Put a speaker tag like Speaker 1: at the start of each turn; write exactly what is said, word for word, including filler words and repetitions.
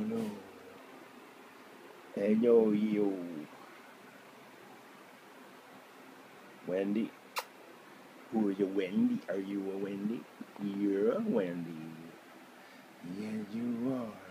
Speaker 1: no. Hey, yo, yo. Wendy. Who are you, Wendy? Are you a Wendy? You're a Wendy. Yeah, you are.